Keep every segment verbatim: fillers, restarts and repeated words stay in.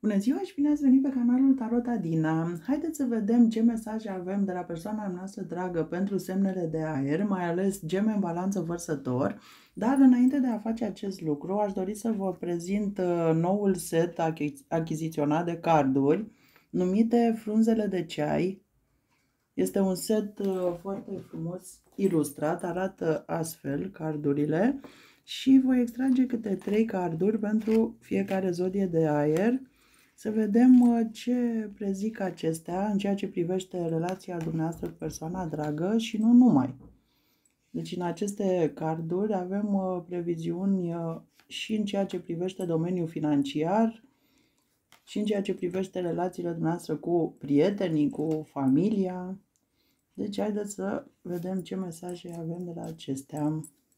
Bună ziua și bine ați venit pe canalul Tarot Adina. Haideți să vedem ce mesaje avem de la persoana noastră dragă pentru semnele de aer, mai ales Geme în Balanță Vărsător. Dar înainte de a face acest lucru, aș dori să vă prezint noul set achiziționat de carduri, numite Frunzele de Ceai. Este un set foarte frumos ilustrat, arată astfel cardurile și voi extrage câte trei carduri pentru fiecare zodie de aer. Să vedem ce prezic acestea în ceea ce privește relația dumneavoastră cu persoana dragă și nu numai. Deci în aceste carduri avem previziuni și în ceea ce privește domeniul financiar, și în ceea ce privește relațiile dumneavoastră cu prietenii, cu familia. Deci haideți să vedem ce mesaje avem de la acestea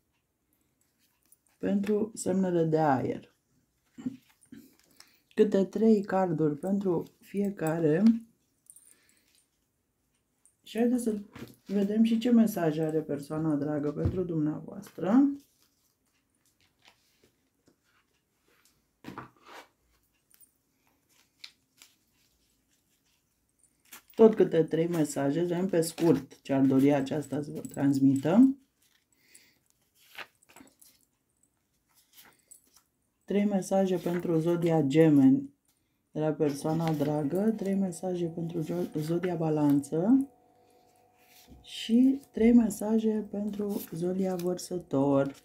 pentru semnele de aer. Câte trei carduri pentru fiecare. Și haideți să vedem și ce mesaje are persoana dragă pentru dumneavoastră. Tot câte trei mesaje, vedem pe scurt ce ar dori aceasta să vă transmită. Trei mesaje pentru zodia Gemeni de la persoana dragă, trei mesaje pentru zodia Balanță și trei mesaje pentru zodia Vărsător.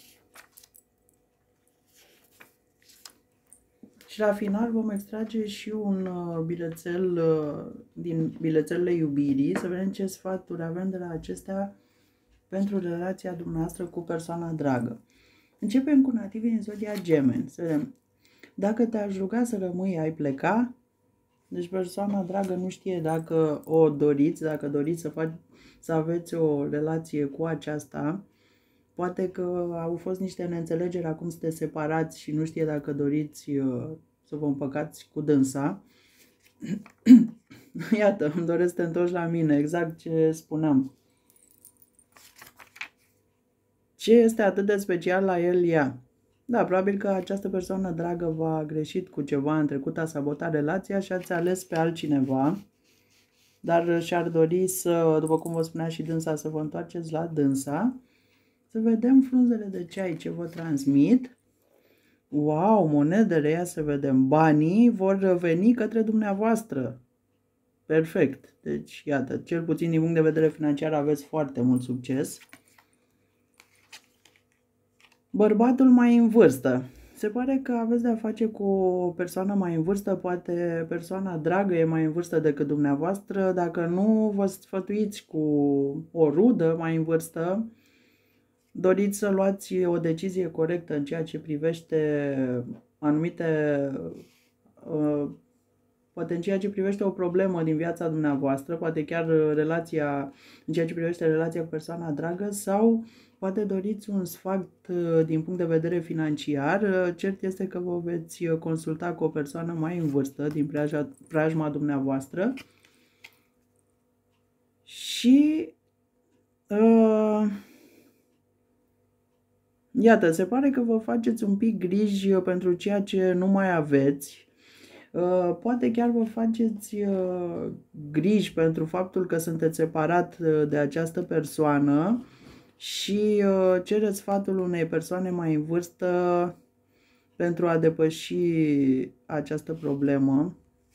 Și la final vom extrage și un bilețel din bilețelele iubirii, să vedem ce sfaturi avem de la acestea pentru relația dumneavoastră cu persoana dragă. Începem cu nativii din zodia Gemeni. Să vedem. Dacă te-aș ruga să rămâi, ai pleca? Deci persoana dragă nu știe dacă o doriți, dacă doriți să, faci, să aveți o relație cu aceasta. Poate că au fost niște neînțelegeri, acum sunteți separați și nu știe dacă doriți uh, să vă împăcați cu dânsa. Iată, îmi doresc să te întorci la mine, exact ce spuneam. Ce este atât de special la el ea? Da, probabil că această persoană dragă v-a greșit cu ceva în trecut, a sabotat relația și ați ales pe altcineva. Dar și-ar dori să, după cum vă spunea și dânsa, să vă întoarceți la dânsa. Să vedem frunzele de ceai ce vă transmit. Wow, monedele, ia să vedem. Banii vor veni către dumneavoastră. Perfect. Deci, iată, cel puțin din punct de vedere financiar aveți foarte mult succes. Bărbatul mai în vârstă. Se pare că aveți de-a face cu o persoană mai în vârstă, poate persoana dragă e mai în vârstă decât dumneavoastră. Dacă nu, vă sfătuiți cu o rudă mai în vârstă. Doriți să luați o decizie corectă în ceea ce privește anumite, poate în ceea ce privește o problemă din viața dumneavoastră, poate chiar relația, în ceea ce privește relația cu persoana dragă, sau poate doriți un sfat din punct de vedere financiar. Cert este că vă veți consulta cu o persoană mai în vârstă din preajma, preajma dumneavoastră și uh, iată, se pare că vă faceți un pic griji pentru ceea ce nu mai aveți. Poate chiar vă faceți griji pentru faptul că sunteți separat de această persoană și cereți sfatul unei persoane mai în vârstă pentru a depăși această problemă.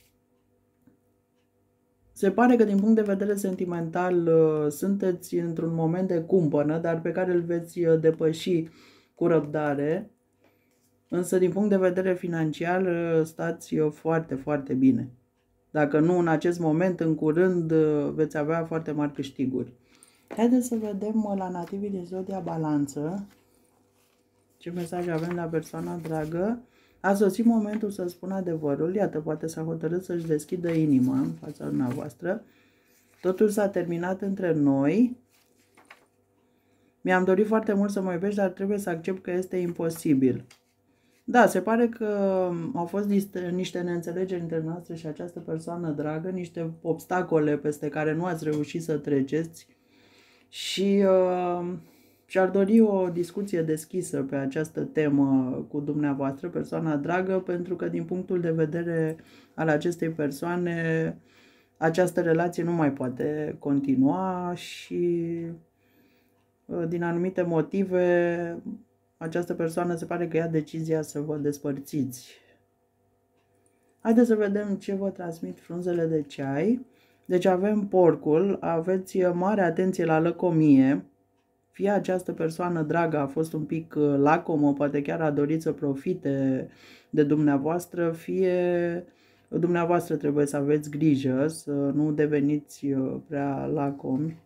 Se pare că din punct de vedere sentimental sunteți într-un moment de cumpănă, dar pe care îl veți depăși cu răbdare. Însă din punct de vedere financiar stați foarte, foarte bine. Dacă nu în acest moment, în curând veți avea foarte mari câștiguri. Haideți să vedem la nativii din zodia Balanță ce mesaj avem la persoana dragă. A sosit momentul să spun adevărul. Iată, poate s-a hotărât să-și deschidă inima în fața dumneavoastră. Totul s-a terminat între noi. Mi-am dorit foarte mult să mă iubești, dar trebuie să accept că este imposibil. Da, se pare că au fost niște, niște neînțelegeri între noastre și această persoană dragă, niște obstacole peste care nu ați reușit să treceți și uh, și-ar dori o discuție deschisă pe această temă cu dumneavoastră, persoana dragă, pentru că din punctul de vedere al acestei persoane, această relație nu mai poate continua și din anumite motive această persoană se pare că ia decizia să vă despărțiți. Haideți să vedem ce vă transmit frunzele de ceai. Deci avem porcul, aveți mare atenție la lăcomie. Fie această persoană dragă a fost un pic lacomă, poate chiar a dorit să profite de dumneavoastră, fie dumneavoastră trebuie să aveți grijă, să nu deveniți prea lacomi.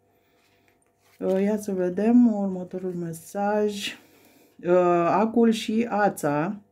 Ia să vedem următorul mesaj. Acul și ața.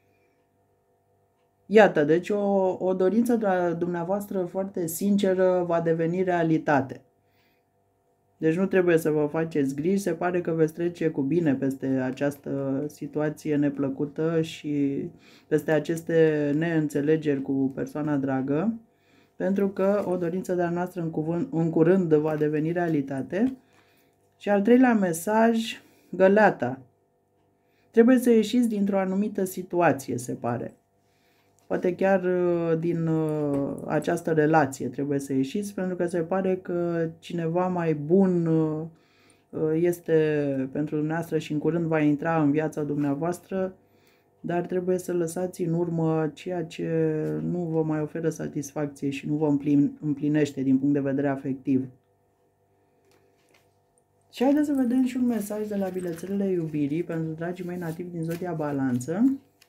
Iată, deci o, o dorință de la dumneavoastră foarte sinceră va deveni realitate. Deci nu trebuie să vă faceți griji, se pare că veți trece cu bine peste această situație neplăcută și peste aceste neînțelegeri cu persoana dragă, pentru că o dorință de-a noastră în, cuvânt, în curând va deveni realitate. Și al treilea mesaj, găleata. Trebuie să ieșiți dintr-o anumită situație, se pare. Poate chiar din această relație trebuie să ieșiți, pentru că se pare că cineva mai bun este pentru dumneavoastră și în curând va intra în viața dumneavoastră, dar trebuie să lăsați în urmă ceea ce nu vă mai oferă satisfacție și nu vă împlinește din punct de vedere afectiv. Și haideți să vedem și un mesaj de la bilețelele iubirii pentru dragii mei nativi din zodia Balanță.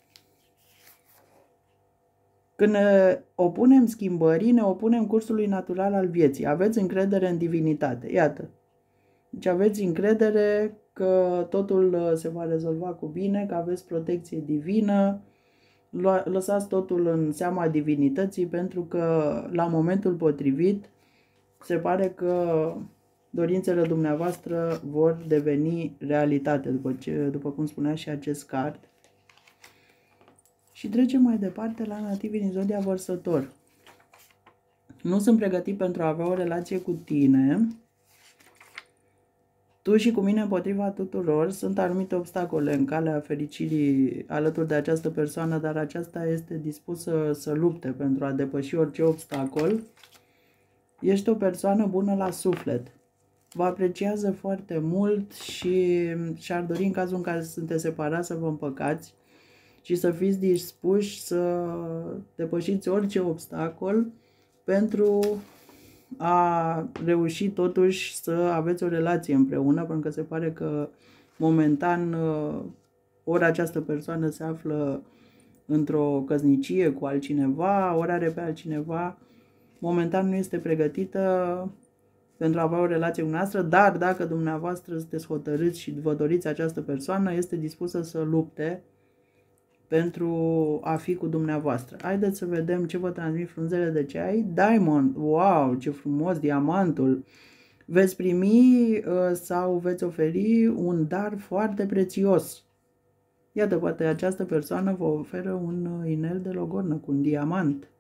Când ne opunem schimbării, ne opunem cursului natural al vieții. Aveți încredere în divinitate. Iată. Deci aveți încredere că totul se va rezolva cu bine, că aveți protecție divină. Lăsați totul în seama divinității, pentru că la momentul potrivit se pare că dorințele dumneavoastră vor deveni realitate, după, ce, după cum spunea și acest card. Și trecem mai departe la nativii din zodia Vărsător. Nu sunt pregătit pentru a avea o relație cu tine. Tu și cu mine împotriva tuturor. Sunt anumite obstacole în calea fericirii alături de această persoană, dar aceasta este dispusă să lupte pentru a depăși orice obstacol. Ești o persoană bună la suflet. Vă apreciază foarte mult și și-ar dori în cazul în care sunteți separați să vă împăcați și să fiți dispuși să depășiți orice obstacol pentru a reuși totuși să aveți o relație împreună, pentru că se pare că momentan ori această persoană se află într-o căsnicie cu altcineva, ori are pe altcineva, momentan nu este pregătită pentru a avea o relație cu noastră, dar dacă dumneavoastră sunteți hotărâți și vă doriți această persoană, este dispusă să lupte pentru a fi cu dumneavoastră. Haideți să vedem ce vă transmit frunzele de ceai. Diamond, wow, ce frumos, diamantul. Veți primi sau veți oferi un dar foarte prețios. Iată, poate această persoană vă oferă un inel de logornă cu un diamant.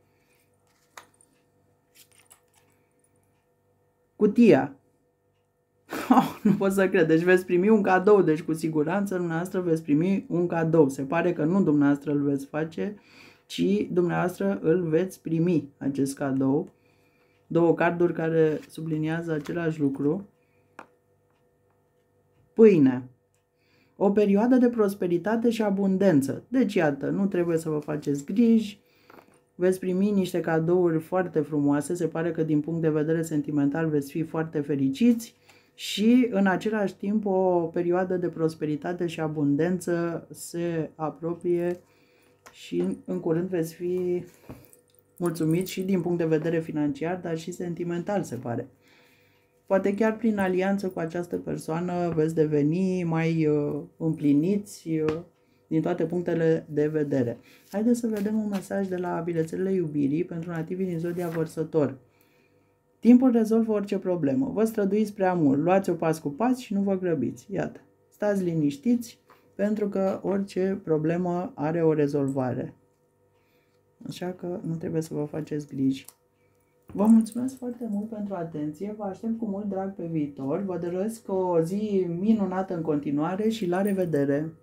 Cutia. Oh, nu pot să cred. Deci veți primi un cadou. Deci cu siguranță dumneavoastră veți primi un cadou. Se pare că nu dumneavoastră îl veți face, ci dumneavoastră îl veți primi, acest cadou. Două carduri care subliniază același lucru. Pâine. O perioadă de prosperitate și abundență. Deci iată, nu trebuie să vă faceți griji. Veți primi niște cadouri foarte frumoase. Se pare că din punct de vedere sentimental veți fi foarte fericiți. Și în același timp o perioadă de prosperitate și abundență se apropie și în curând veți fi mulțumiți și din punct de vedere financiar, dar și sentimental, se pare. Poate chiar prin alianță cu această persoană veți deveni mai uh, împliniți uh, din toate punctele de vedere. Haideți să vedem un mesaj de la bilețelele iubirii pentru nativii din zodia Vărsător. Timpul rezolvă orice problemă. Vă străduiți prea mult. Luați-o pas cu pas și nu vă grăbiți. Iată. Stați liniștiți pentru că orice problemă are o rezolvare. Așa că nu trebuie să vă faceți griji. Vă mulțumesc foarte mult pentru atenție, vă aștept cu mult drag pe viitor, vă doresc o zi minunată în continuare și la revedere!